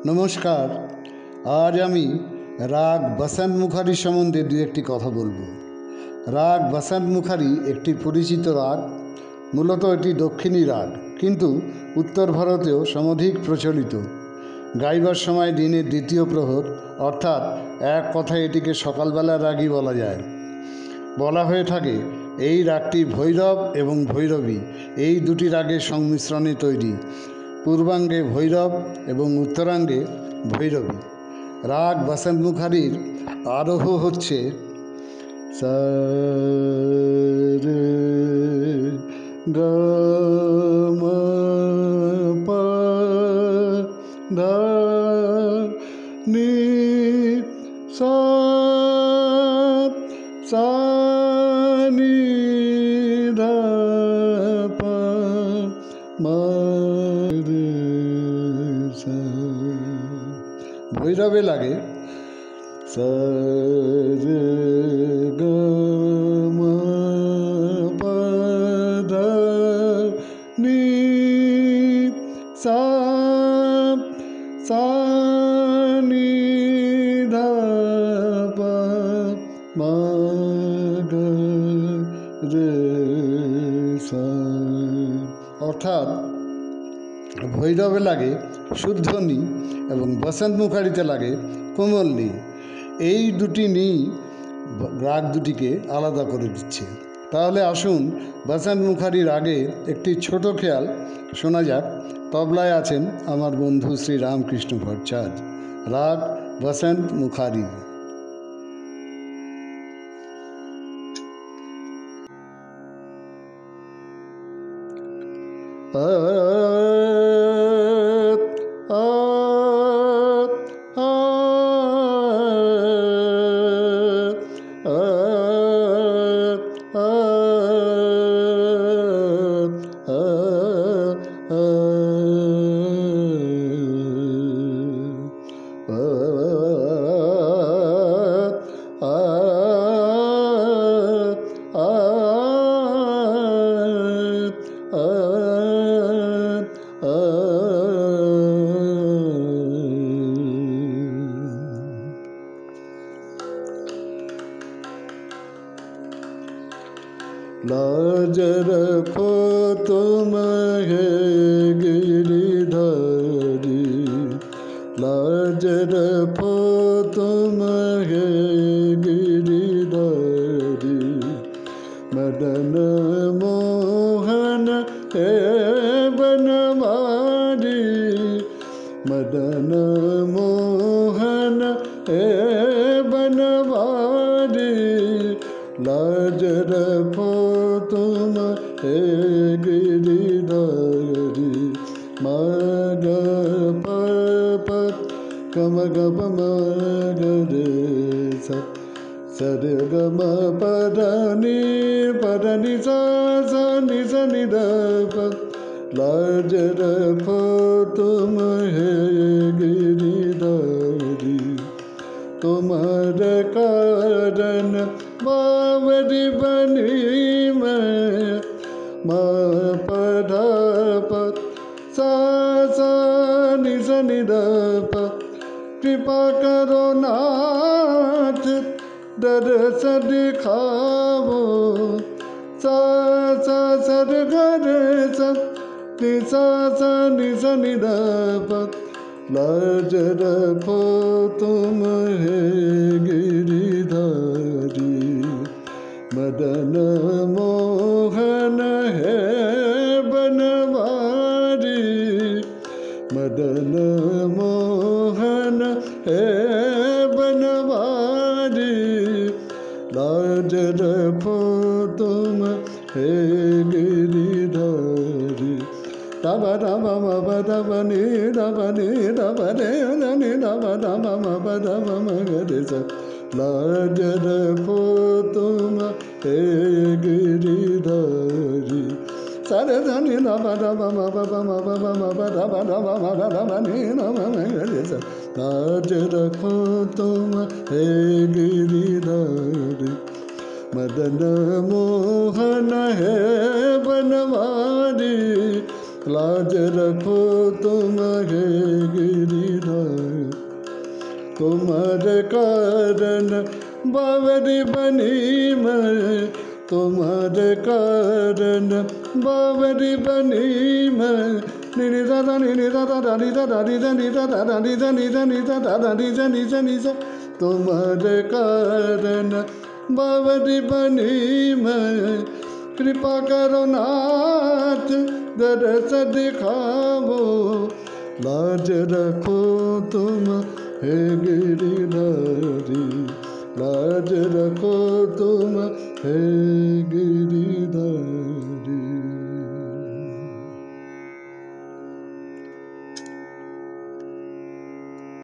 নমস্কার। আজ আমি রাগ বসন্ত মুখারি সম্বন্ধে দু একটি কথা বলবো। রাগ বসন্ত মুখারি একটি পরিচিত রাগ। মূলত এটি দক্ষিণী রাগ, কিন্তু উত্তর ভারতেও সমধিক প্রচলিত। গাইবার সময় দিনের দ্বিতীয় প্রহর, অর্থাৎ এক কথায় এটিকে সকালবেলার রাগই বলা যায়। বলা হয়ে থাকে এই রাগটি ভৈরব এবং ভৈরবী এই দুটি রাগের সংমিশ্রণে তৈরি। পূর্বাঙ্গে ভৈরব এবং উত্তরাঙ্গে ভৈরবী। রাগ বসন্ত মুখারির আরোহ হচ্ছে সা রে গা মা পা ধা নি সা সা নি ধা পা মা রে সা। ভৈরবে লাগে সা রে গা মা পা ধা নি সা সা নি ধা পা মা গা রে সা। অর্থাৎ ভৈরবে লাগে শুদ্ধ নি এবং বসন্ত মুখারিতে লাগে কোমল নি। এই দুটি নি রাগ দুটিকে আলাদা করে দিচ্ছে। তাহলে আসুন বসন্ত মুখারি রাগে একটি ছোট খেয়াল শোনা যাক। তবলায় আছেন আমার বন্ধু শ্রী রামকৃষ্ণ ভট্টাচার্য। রাগ বসন্ত মুখারি। लाज रखो तुम है गिरिधारी, लाज रखो तुम है गिरिधारी। मदन मोहन है बनवारी, मदन मोहन है बनवारी। लाज रखो तुम हे गिरिधारी। मा ग प प ग म ग प म ग रे सा, सा रे ग म प ध नि सा सा नि सा नि ध प। लाज रखो तुम हे गिरिधारी। तुम्हारे कारण बावरी बनी मैं, मा प ध प सा सा नि सा नि ध प। कृपा करो नाथ दरस दिखाओ, सा सा सा रे ग रे सा नि सा सा नि सा नि ध प। लाज रखो तुम हे गिरिधारी। मदन मोहन है बनवारी, मदन मोहन है बनवारी। लाज रखो तुम हे गिरिधारी। दब दब म ब दब नि दब नि दब रे नि दब दब म ब दब म ग रे सा। लाज रखो तुम हे गिरिधारी। सा रे ध नि दब दब म ब ब म ब ब म ब दब दब म ग दब नि दब म ग रे सा। लाज रखो तुम हे गिरिधारी। मदन मोहन है बनवारी, लाज रखो तुम हे गिरिधर। तुम्हारे कारण बावरी बनी मैं, तुम्हारे कारण बावरी बनी मैं। नि दा नि दा दा दा नि दा दा नि दा नि दा दा दा नि दा नि दा नि दा दा दा नि दा नि दा नि दा। तुम्हारे कारण बावरी बनी मैं। कृपा करो नाथ दरस दिखाओ, लाज रखो तुम हे गिरिधारी, लाज रखो तुम हे